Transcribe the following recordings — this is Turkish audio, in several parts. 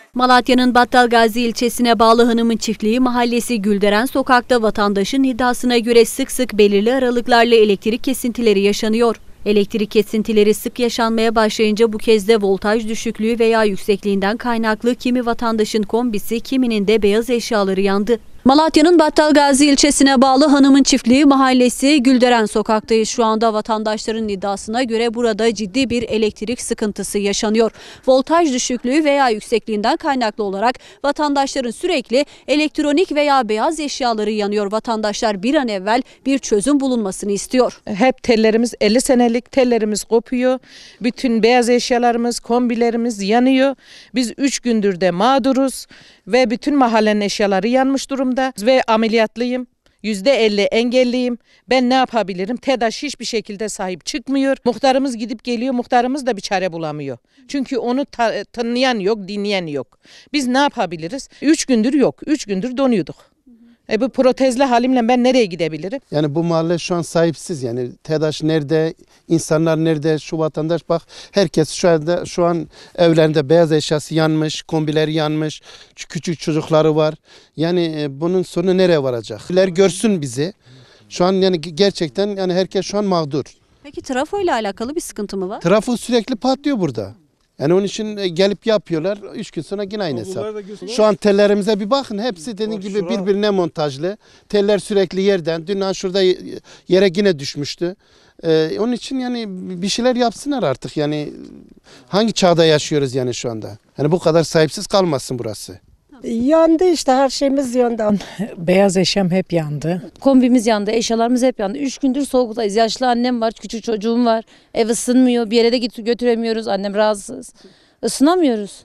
Malatya'nın Battalgazi ilçesine bağlı Hanımın Çiftliği mahallesi Gülderen Sokak'ta vatandaşın iddiasına göre sık sık belirli aralıklarla elektrik kesintileri yaşanıyor. Elektrik kesintileri sık yaşanmaya başlayınca bu kez de voltaj düşüklüğü veya yüksekliğinden kaynaklı kimi vatandaşın kombisi, kiminin de beyaz eşyaları yandı. Malatya'nın Battalgazi ilçesine bağlı Hanımın Çiftliği mahallesi Gülderen Sokak'tayız. Şu anda vatandaşların iddiasına göre burada ciddi bir elektrik sıkıntısı yaşanıyor. Voltaj düşüklüğü veya yüksekliğinden kaynaklı olarak vatandaşların sürekli elektronik veya beyaz eşyaları yanıyor. Vatandaşlar bir an evvel bir çözüm bulunmasını istiyor. Hep tellerimiz 50 senelik tellerimiz kopuyor. Bütün beyaz eşyalarımız, kombilerimiz yanıyor. Biz 3 gündür de mağduruz ve bütün mahallenin eşyaları yanmış durumda. Ve ameliyatlıyım. %50 engelliyim. Ben ne yapabilirim? TEDAŞ hiçbir şekilde sahip çıkmıyor. Muhtarımız gidip geliyor. Muhtarımız da bir çare bulamıyor. Çünkü onu tanıyan yok, dinleyen yok. Biz ne yapabiliriz? 3 gündür yok. 3 gündür donuyorduk. Bu protezli halimle ben nereye gidebilirim? Yani bu mahalle şu an sahipsiz. Yani TEDAŞ nerede? İnsanlar nerede? Şu vatandaş bak, herkes şu an evlerinde beyaz eşyası yanmış, kombileri yanmış, küçük çocukları var. Yani bunun sonu nereye varacak? Görsün bizi. Şu an yani gerçekten yani herkes şu an mağdur. Peki trafo ile alakalı bir sıkıntı mı var? Trafo sürekli patlıyor burada. Yani onun için gelip yapıyorlar. 3 gün sonra yine aynı hesap. Şu an tellerimize bir bakın. Hepsi dediğim gibi birbirine montajlı. Teller sürekli yerden. Dün şurada yere yine düşmüştü. Onun için yani bir şeyler yapsınlar artık. Yani hangi çağda yaşıyoruz yani şu anda? Yani bu kadar sahipsiz kalmasın burası. Yandı işte, her şeyimiz yandı. Beyaz eşyam hep yandı. Kombimiz yandı, eşyalarımız hep yandı. 3 gündür soğuktayız. Yaşlı annem var, küçük çocuğum var. Ev ısınmıyor, bir yere de götüremiyoruz. Annem rahatsız. Isınamıyoruz.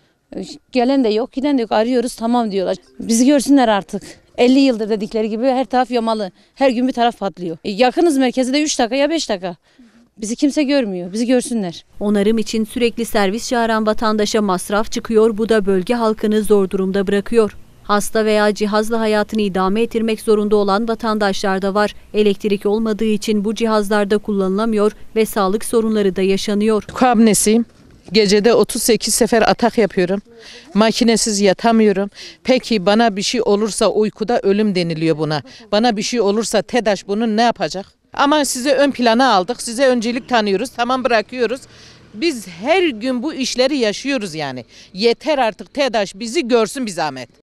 Gelen de yok, giden de yok. Arıyoruz, tamam diyorlar. Bizi görsünler artık. 50 yıldır dedikleri gibi her taraf yamalı. Her gün bir taraf patlıyor. Yakınız merkeze de 3 dakika ya 5 dakika. Bizi kimse görmüyor. Bizi görsünler. Onarım için sürekli servis çağıran vatandaşa masraf çıkıyor. Bu da bölge halkını zor durumda bırakıyor. Hasta veya cihazla hayatını idame ettirmek zorunda olan vatandaşlar da var. Elektrik olmadığı için bu cihazlarda kullanılamıyor ve sağlık sorunları da yaşanıyor. Kabnesiyim. Gecede 38 sefer atak yapıyorum. Makinesiz yatamıyorum. Peki bana bir şey olursa, uykuda ölüm deniliyor buna. Bana bir şey olursa TEDAŞ bunu ne yapacak? Ama size ön plana aldık. Size öncelik tanıyoruz. Tamam, bırakıyoruz. Biz her gün bu işleri yaşıyoruz yani. Yeter artık, TEDAŞ bizi görsün bir zahmet.